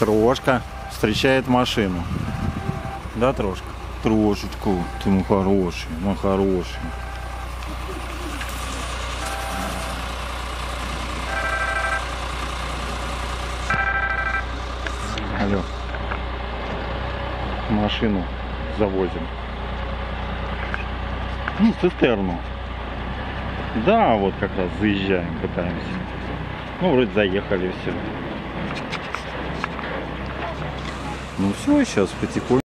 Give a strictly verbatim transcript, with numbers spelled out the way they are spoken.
Трошка встречает машину. Да, Трошка? Трошечку, ты мой хороший, мой хороший. Алло. Машину завозим. Ну, цистерну. Да, вот как раз заезжаем, пытаемся. Ну, вроде заехали, все. Ну все, сейчас потихоньку.